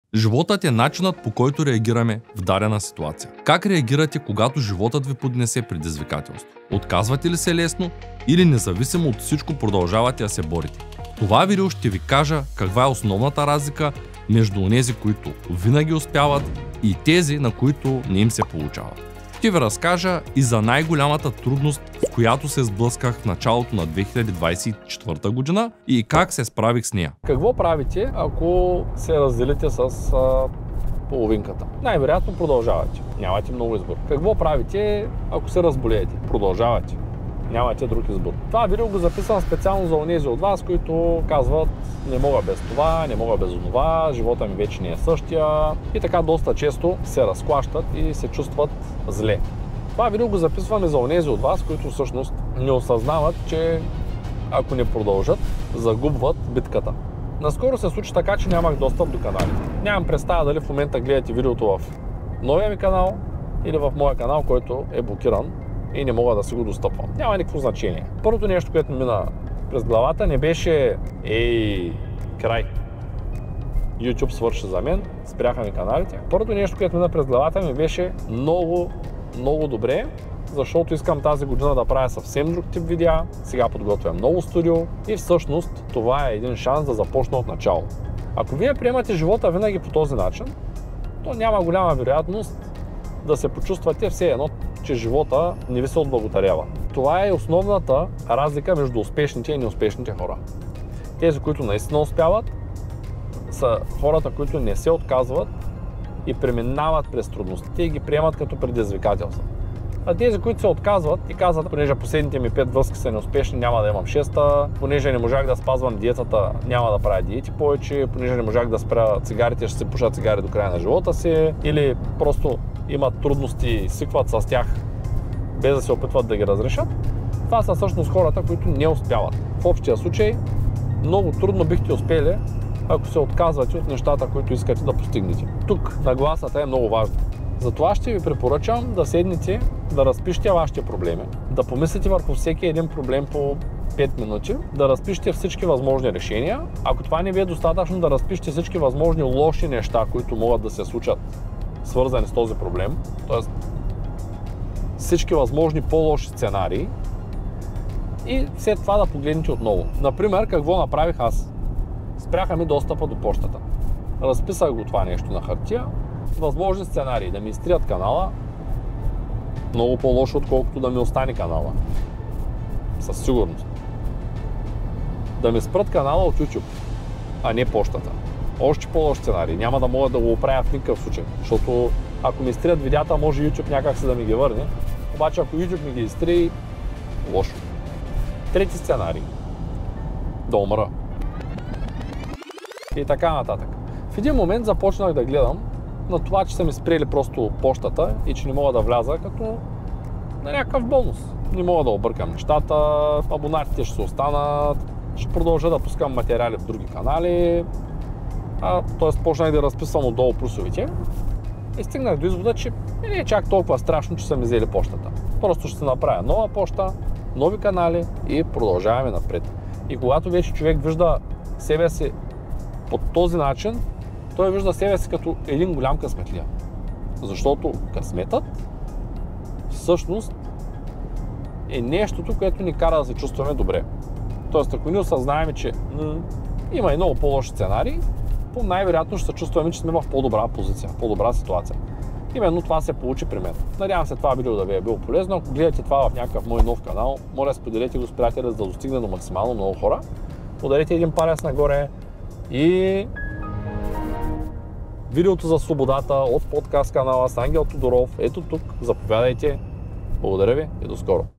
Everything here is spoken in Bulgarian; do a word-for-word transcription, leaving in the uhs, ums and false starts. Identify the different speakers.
Speaker 1: Животът е начинът, по който реагираме в дадена ситуация. Как реагирате, когато животът ви поднесе предизвикателство? Отказвате ли се лесно или независимо от всичко продължавате да се борите? В това видео ще ви кажа каква е основната разлика между онези, които винаги успяват, и тези, на които не им се получава. Ще ви разкажа и за най-голямата трудност, в която се сблъсках в началото на две хиляди двадесет и четвърта година и как се справих с нея.
Speaker 2: Какво правите, ако се разделите с а, половинката? Най-вероятно продължавате. Нямате много избор. Какво правите, ако се разболеете? Продължавате. Нямате друг избор. Това видео го записвам специално за онези от вас, които казват: не мога без това, не мога без онова, живота ми вече не е същия, и така доста често се разклащат и се чувстват зле. Това видео го записваме за онези от вас, които всъщност не осъзнават, че ако не продължат, загубват битката. Наскоро се случи така, че нямах достъп до каналите. Нямам представа дали в момента гледате видеото в новия ми канал или в моя канал, който е блокиран и не мога да си го достъпвам. Няма никакво значение. Първото нещо, което ми мина през главата, не беше: ей, край, YouTube свърши за мен, спряха ми каналите. Първото нещо, което мина през главата ми, беше много, много добре, защото искам тази година да правя съвсем друг тип видеа. Сега подготвям ново студио и всъщност това е един шанс да започна от начало. Ако вие приемате живота винаги по този начин, то няма голяма вероятност да се почувствате все едно, че живота не ви се отблагодарява. Това е основната разлика между успешните и неуспешните хора. Тези, които наистина успяват, са хората, които не се отказват и преминават през трудностите и ги приемат като предизвикателства. А тези, които се отказват и казват: понеже последните ми пет връзки са неуспешни, няма да имам шеста, понеже не можах да спазвам диетата, няма да правя диети повече, понеже не можах да спра цигарите, ще се пуша цигари до края на живота си, или просто имат трудности и свикват с тях без да се опитват да ги разрешат. Това са всъщност хората, които не успяват. В общия случай много трудно бихте успели, ако се отказвате от нещата, които искате да постигнете. Тук нагласата е много важна. Затова ще ви препоръчам да седнете, да разпишете вашите проблеми, да помислите върху всеки един проблем по пет минути, да разпишете всички възможни решения. Ако това не ви е достатъчно, да разпишете всички възможни лоши неща, които могат да се случат, свързани с този проблем, т.е. всички възможни по-лоши сценарии, и след това да погледнете отново. Например, какво направих аз? Спряха ми достъпа до почтата. Разписах го това нещо на хартия. Възможни сценарии: да ми изтрият канала, много по-лошо, отколкото да ми остане канала. Със сигурност. Да ми спрат канала от YouTube, а не почтата. Още по-лош сценарий. Няма да мога да го оправя в никакъв случай, защото ако ми изтрият видеята, може YouTube някак се да ми ги върне. Обаче ако YouTube ми ги изтри, лошо. Трети сценарий: да умра. И така нататък. В един момент започнах да гледам на това, че са ми спрели просто почтата и че не мога да вляза, като на някакъв бонус. Не мога да объркам нещата, абонатите ще се останат, ще продължа да пускам материали в други канали. А, т.е. почнах да разписвам отдолу плюсовите и стигнах до извода, че не е чак толкова страшно, че са ми взели почтата. Просто ще се направя нова почта, нови канали и продължаваме напред. И когато вече човек вижда себе си по този начин, той вижда себе си като един голям късметлия. Защото късметът всъщност е нещото, което ни кара да се чувстваме добре. Тоест, ако ние осъзнаем, че м- има и много по-лоши сценарии, по най-вероятно ще се чувстваме, че сме в по-добра позиция, в по-добра ситуация. Именно това се получи при мен. Надявам се това видео да ви е било полезно. Ако гледате това в някакъв мой нов канал, моля, споделете го с приятели, за да достигне до максимално много хора. Ударете един палец нагоре и видеото за свободата от подкаст канала с Ангел Тодоров ето тук. Заповядайте. Благодаря ви и до скоро.